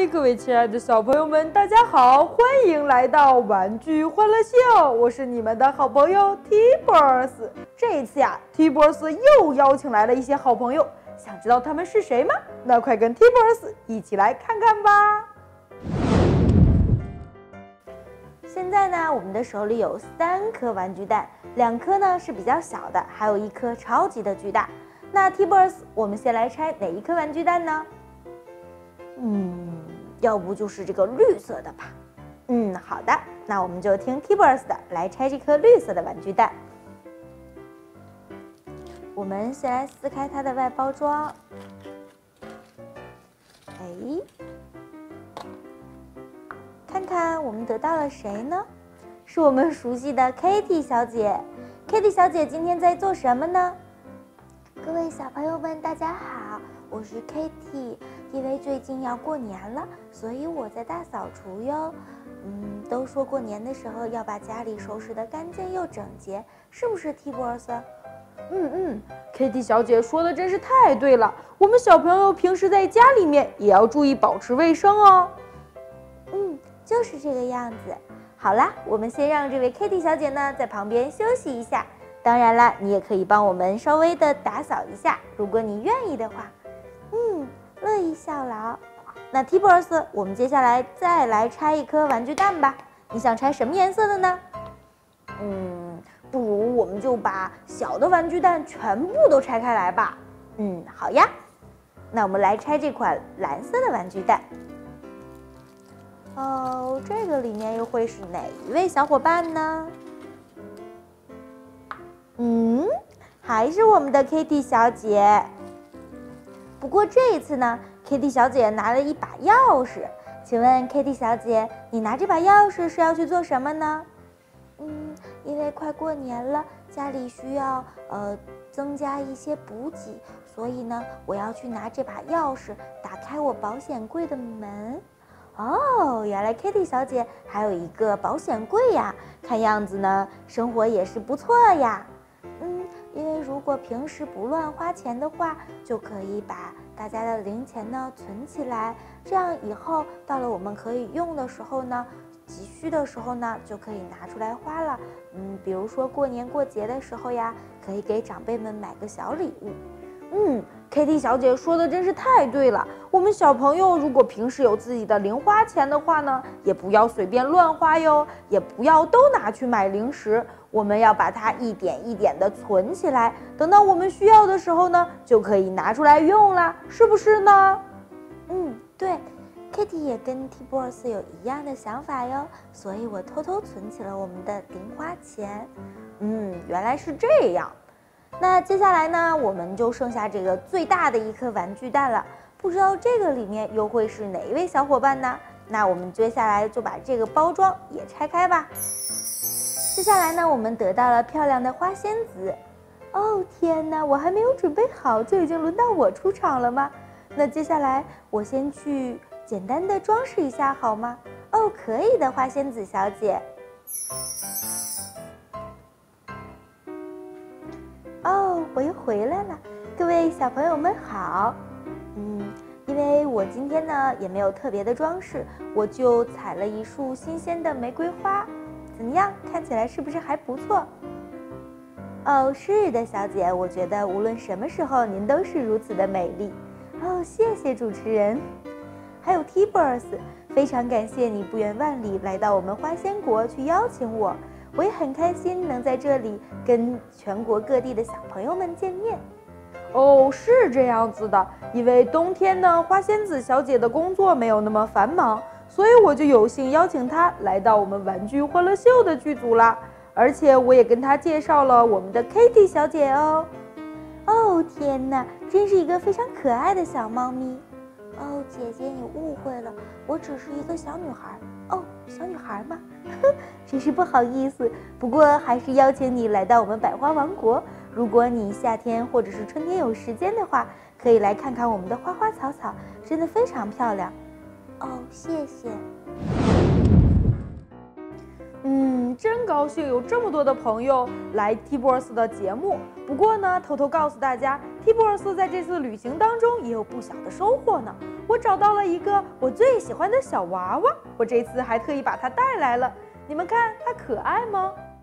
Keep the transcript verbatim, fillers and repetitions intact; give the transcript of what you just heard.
嗨，各位亲爱的小朋友们，大家好，欢迎来到玩具欢乐秀，我是你们的好朋友 T-Boss。这一次呀 ，T-Boss 又邀请来了一些好朋友，想知道他们是谁吗？那快跟 T-Boss 一起来看看吧。现在呢，我们的手里有三颗玩具蛋，两颗呢是比较小的，还有一颗超级的巨大。那 T-Boss， 我们先来拆哪一颗玩具蛋呢？嗯，要不就是这个绿色的吧。嗯，好的，那我们就听 T-Boss 的来拆这颗绿色的玩具蛋。我们先来撕开它的外包装。哎，看看我们得到了谁呢？是我们熟悉的 Kitty 小姐。Kitty 小姐今天在做什么呢？各位小朋友们，大家好，我是 Kitty。因为最近要过年了，所以我在大扫除哟。嗯，都说过年的时候要把家里收拾得干净又整洁，是不是 T-Boss？ 嗯嗯 ，Kitty 小姐说的真是太对了。我们小朋友平时在家里面也要注意保持卫生哦。嗯，就是这个样子。好啦，我们先让这位 Kitty 小姐呢在旁边休息一下。当然啦，你也可以帮我们稍微的打扫一下，如果你愿意的话。嗯。乐意效劳。那 T-Boss， 我们接下来再来拆一颗玩具蛋吧。你想拆什么颜色的呢？嗯，不如我们就把小的玩具蛋全部都拆开来吧。嗯，好呀。那我们来拆这款蓝色的玩具蛋。哦，这个里面又会是哪一位小伙伴呢？嗯，还是我们的 Kitty 小姐。不过这一次呢 ，Kitty 小姐拿了一把钥匙。请问 Kitty 小姐，你拿这把钥匙是要去做什么呢？嗯，因为快过年了，家里需要呃增加一些补给，所以呢，我要去拿这把钥匙打开我保险柜的门。哦，原来 Kitty 小姐还有一个保险柜呀，看样子呢，生活也是不错呀。嗯。因为如果平时不乱花钱的话，就可以把大家的零钱呢存起来，这样以后到了我们可以用的时候呢，急需的时候呢，就可以拿出来花了。嗯，比如说过年过节的时候呀，可以给长辈们买个小礼物。嗯 ，Kitty 小姐说的真是太对了。我们小朋友如果平时有自己的零花钱的话呢，也不要随便乱花哟，也不要都拿去买零食。我们要把它一点一点的存起来，等到我们需要的时候呢，就可以拿出来用啦，是不是呢？嗯，对 ，Kitty 也跟 T-Boss 有一样的想法哟，所以我偷偷存起了我们的零花钱。嗯，原来是这样。那接下来呢，我们就剩下这个最大的一颗玩具蛋了，不知道这个里面又会是哪一位小伙伴呢？那我们接下来就把这个包装也拆开吧。接下来呢，我们得到了漂亮的花仙子。哦天哪，我还没有准备好，就已经轮到我出场了吗？那接下来我先去简单的装饰一下好吗？哦，可以的，花仙子小姐。哦，我又回来了，各位小朋友们好。嗯，因为我今天呢也没有特别的装饰，我就采了一束新鲜的玫瑰花。怎么样？看起来是不是还不错？哦，是的，小姐，我觉得无论什么时候您都是如此的美丽。哦，谢谢主持人。还有 T-Boss， 非常感谢你不远万里来到我们花仙国去邀请我，我也很开心能在这里跟全国各地的小朋友们见面。哦，是这样子的，因为冬天呢，花仙子小姐的工作没有那么繁忙。所以我就有幸邀请他来到我们玩具欢乐秀的剧组啦，而且我也跟他介绍了我们的 Kitty 小姐哦。哦天哪，真是一个非常可爱的小猫咪。哦，姐姐你误会了，我只是一个小女孩。哦，小女孩吗？真是不好意思，不过还是邀请你来到我们百花王国。如果你夏天或者是春天有时间的话，可以来看看我们的花花草草，真的非常漂亮。哦，谢谢。嗯，真高兴有这么多的朋友来 T-Boss 的节目。不过呢，偷偷告诉大家提博尔斯在这次旅行当中也有不小的收获呢。我找到了一个我最喜欢的小娃娃，我这次还特意把它带来了。你们看它可爱吗？